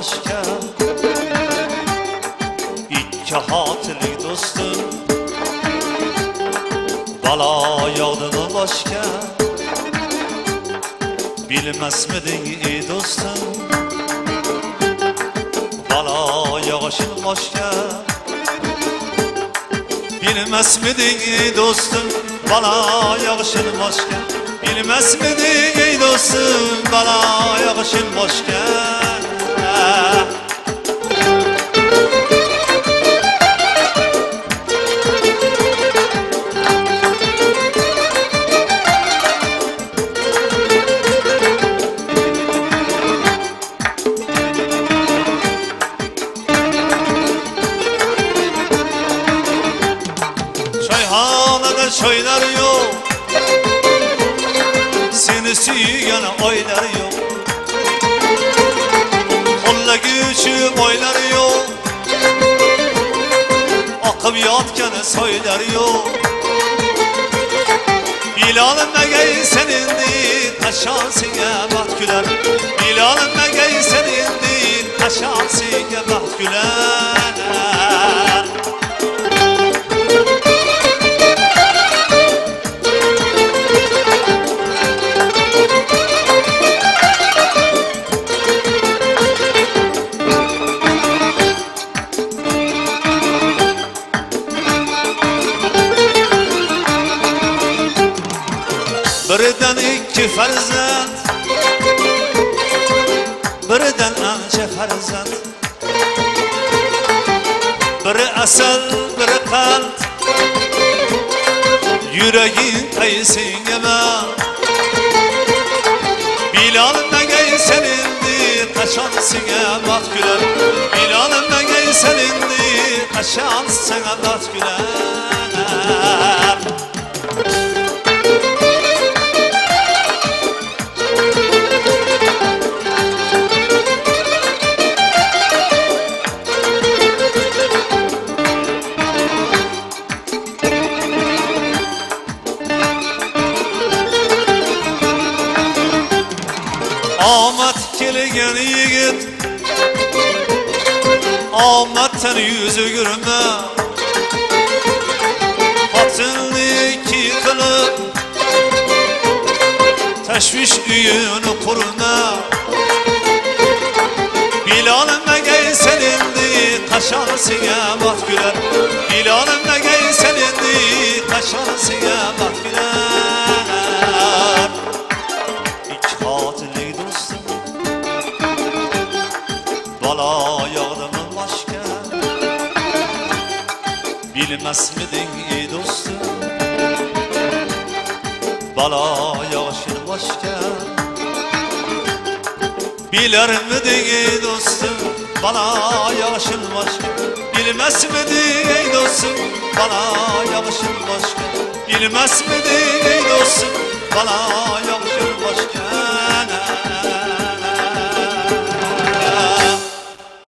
başka. İki hatırlı dostum, bala yağdığını başka. Bilmez miydin ey dostum, bala yağışın başka. Bilmez miydin ey dostum, bala yağışın başka. Bilmez miydin ey dostum, bala yağışın başka. Çayhanada çaylar yok, seni süyen oylar yok. Kolla güçü oylar yok, akıp yatken soylar yok. Bilal'ın megey senindi, taşansıya baht güler. Bilal'ın megey senindi, taşansıya baht güler. Birden iki farzand, birden ancha farzand. Biri asal, biri qand, yüreğin qaysingama. Bilal'im megey senindi, qaşan senga baht güler. Bilal'im megey senindi, qaşan senga baht güler. Amat kelgen yigit, amattan yüzü gülme. Hatınlı iki kılıp, teşviş üyünü kurma. Bilal'im megey senindi, kaşansıya baht güler. Bilal'im megey senindi, kaşansıya baht güler. İki hatırlı dostum, bala yağdığının başka. Bilmez miydin ey dostum, bala yağışın başka. Bilir miydin ey dostum, bala yağışın başka. Bilmez miydin ey dostum, bala yağışın başka. Bilmez miydin ey dostum, bala yağışın başka.